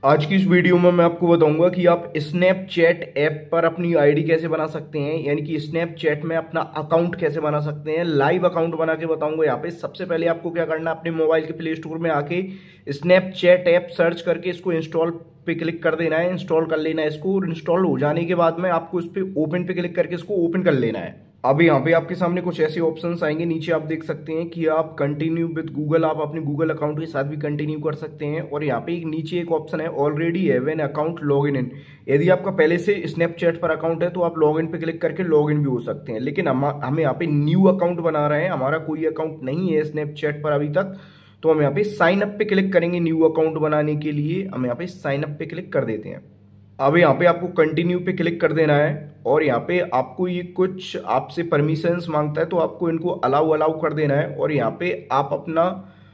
आज की इस वीडियो में मैं आपको बताऊंगा कि आप स्नैपचैट ऐप पर अपनी आईडी कैसे बना सकते हैं, यानी कि स्नैपचैट में अपना अकाउंट कैसे बना सकते हैं। लाइव अकाउंट बना के बताऊंगा यहाँ पे। सबसे पहले आपको क्या करना है, अपने मोबाइल के प्ले स्टोर में आके स्नैपचैट ऐप सर्च करके इसको इंस्टॉल पे क्लिक कर देना है, इंस्टॉल कर लेना है इसको। और इंस्टॉल हो जाने के बाद में आपको इस पर ओपन पे क्लिक करके इसको ओपन कर लेना है। अब यहाँ पे आपके सामने कुछ ऐसे ऑप्शंस आएंगे, नीचे आप देख सकते हैं कि आप कंटिन्यू विद गूगल, आप अपने गूगल अकाउंट के साथ भी कंटिन्यू कर सकते हैं। और यहाँ पे एक नीचे एक ऑप्शन है already have an account login in. यदि आपका पहले से स्नैपचैट पर अकाउंट है तो आप लॉगिन पे क्लिक करके लॉगिन भी हो सकते हैं। लेकिन हम यहाँ पे न्यू अकाउंट बना रहे हैं, हमारा कोई अकाउंट नहीं है स्नैपचैट पर अभी तक, तो हम यहाँ पे साइन अप पे क्लिक करेंगे। न्यू अकाउंट बनाने के लिए हम यहाँ पे साइन अप पे क्लिक कर देते हैं। अब यहाँ पे आपको कंटिन्यू पे क्लिक कर देना है और यहाँ पे आपको ये कुछ आपसे परमिशंस मांगता है, तो आपको इनको अलाउ अलाउ कर देना है। और यहाँ पे आप अपना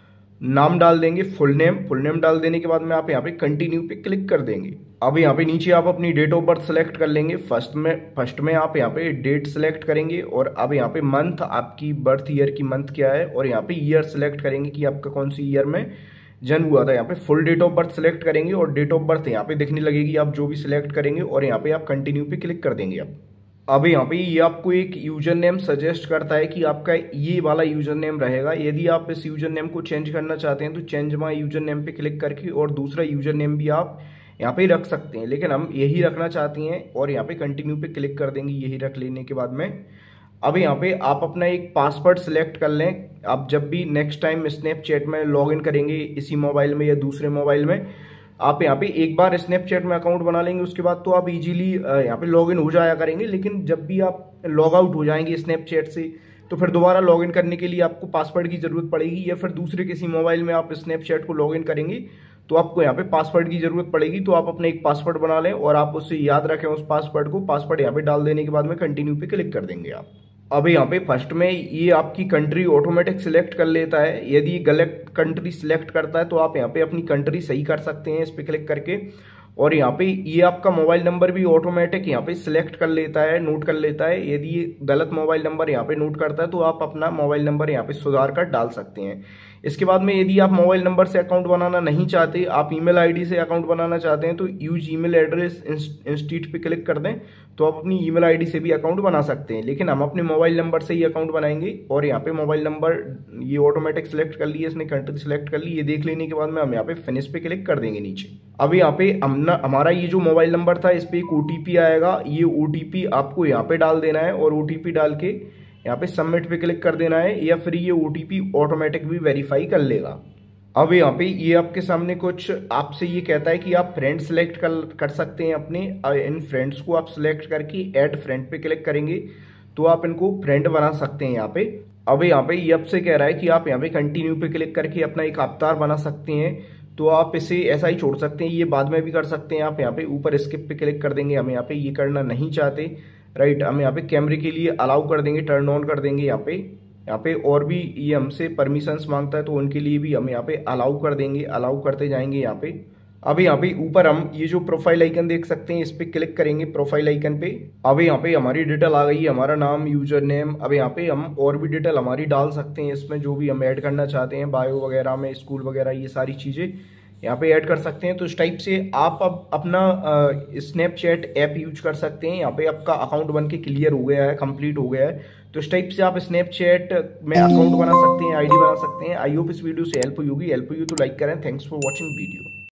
नाम डाल देंगे, फुल नेम डाल देने के बाद में आप यहाँ पे कंटिन्यू पे क्लिक कर देंगे। अब यहाँ पे नीचे आप अपनी डेट ऑफ बर्थ सेलेक्ट कर लेंगे। फर्स्ट में आप यहाँ पे डेट सेलेक्ट करेंगे और अब यहाँ पे मंथ, आपकी बर्थ ईयर की मंथ क्या है, और यहाँ पे ईयर सेलेक्ट करेंगे कि आपका कौन सी ईयर में जन्म हुआ था। यहाँ पे full date of birth select करेंगे और डेट ऑफ बर्थ यहाँ पे दिखने लगेगी, आप जो भी सिलेक्ट करेंगे। और यहाँ पे आप कंटिन्यू पे क्लिक कर देंगे। अब यहाँ पे ये आपको एक यूजर नेम सजेस्ट करता है कि आपका ये वाला यूजर नेम रहेगा। यदि आप इस यूजर नेम को चेंज करना चाहते हैं तो चेंज माय यूजर नेम पे क्लिक करके और दूसरा यूजर नेम भी आप यहाँ पे रख सकते हैं, लेकिन हम यही रखना चाहते हैं और यहाँ पे कंटिन्यू पे क्लिक कर देंगे यही रख लेने के बाद में। अब यहाँ पे आप अपना एक पासवर्ड सिलेक्ट कर लें। आप जब भी नेक्स्ट टाइम स्नैपचैट में लॉगिन करेंगे इसी मोबाइल में या दूसरे मोबाइल में, आप यहाँ पे एक बार स्नैपचैट में अकाउंट बना लेंगे, उसके बाद तो आप इजीली यहाँ पे लॉगिन हो जाया करेंगे। लेकिन जब भी आप लॉग आउट हो जाएंगे स्नैपचैट से तो फिर दोबारा लॉगिन करने के लिए आपको पासवर्ड की जरूरत पड़ेगी, या फिर दूसरे किसी मोबाइल में आप स्नैपचैट को लॉगिन करेंगे तो आपको यहाँ पे पासवर्ड की जरूरत पड़ेगी। तो आप अपना एक पासवर्ड बना लें और आप उससे याद रखें उस पासवर्ड को। पासवर्ड यहाँ पे डाल देने के बाद में कंटिन्यू पे क्लिक कर देंगे आप। अब यहाँ पे फर्स्ट में ये आपकी कंट्री ऑटोमेटिक सिलेक्ट कर लेता है। यदि गलत कंट्री सिलेक्ट करता है तो आप यहाँ पे अपनी कंट्री सही कर सकते हैं इस पे क्लिक करके। और यहाँ पे ये आपका मोबाइल नंबर भी ऑटोमेटिक यहाँ पे सिलेक्ट कर लेता है, नोट कर लेता है। यदि ये गलत मोबाइल नंबर यहाँ पे नोट करता है तो आप अपना मोबाइल नंबर यहाँ पे सुधार कर डाल सकते हैं। इसके बाद में यदि आप मोबाइल नंबर से अकाउंट बनाना नहीं चाहते, आप ईमेल आईडी से अकाउंट बनाना चाहते हैं, तो यूज ईमेल एड्रेस इंस्टीट पे क्लिक कर दें तो आप अपनी ईमेल आईडी से भी अकाउंट बना सकते हैं। लेकिन हम अपने मोबाइल नंबर से ही अकाउंट बनाएंगे। और यहाँ पे मोबाइल नंबर ये ऑटोमेटिक सिलेक्ट कर लिए, इसने कंट्री सिलेक्ट कर ली। ये देख लेने के बाद में हम यहाँ पे फिनिश पे क्लिक कर देंगे नीचे। अब यहाँ पे हमारा ये जो मोबाइल नंबर था इस पे एक ओटीपी आएगा, ये ओटीपी आपको यहाँ पे डाल देना है और ओटीपी डाल के यहाँ पे सबमिट पे क्लिक कर देना है, या फिर ये ओटीपी ऑटोमेटिक भी वेरीफाई कर लेगा। अब यहाँ पे ये आपके सामने कुछ आपसे ये कहता है कि आप फ्रेंड सेलेक्ट कर सकते हैं अपने। इन फ्रेंड्स को आप सिलेक्ट करके ऐड फ्रेंड पे क्लिक करेंगे तो आप इनको फ्रेंड बना सकते हैं यहाँ पे। अब यहाँ पे ये आपसे कह रहा है कि आप यहाँ पे कंटिन्यू पे क्लिक करके अपना एक अवतार बना सकते हैं, तो आप इसे ऐसा ही छोड़ सकते हैं, ये बाद में भी कर सकते हैं। आप यहाँ पे ऊपर स्किप पे क्लिक कर देंगे, हम यहाँ पे ये करना नहीं चाहते, राइट। हम यहाँ पे कैमरे के लिए अलाउ कर देंगे, टर्न ऑन कर देंगे यहाँ पे और भी ये हमसे परमिशंस मांगता है तो उनके लिए भी हम यहाँ पे अलाउ कर देंगे, अलाउ करते जाएंगे यहाँ पे। अब यहाँ पे ऊपर हम ये जो प्रोफाइल आइकन देख सकते हैं, इस पे क्लिक करेंगे प्रोफाइल आइकन पे। अब यहाँ पे हमारी डिटेल आ गई है, हमारा नाम, यूजर नेम। अब यहाँ पे हम और भी डिटेल हमारी डाल सकते हैं इसमें, जो भी हम ऐड करना चाहते हैं, बायो वगैरह में, स्कूल वगैरह, ये सारी चीज़ें यहाँ पे ऐड कर सकते हैं। तो इस टाइप से आप अब अपना स्नैपचैट ऐप यूज कर सकते हैं। यहाँ पे आपका अकाउंट बन के क्लियर हो गया है, कंप्लीट हो गया है। तो इस टाइप से आप स्नैपचैट में अकाउंट बना सकते हैं, आईडी बना सकते हैं। आई होप इस वीडियो से हेल्प हुई होगी। हेल्प हुई तो लाइक करें। Thanks for watching video.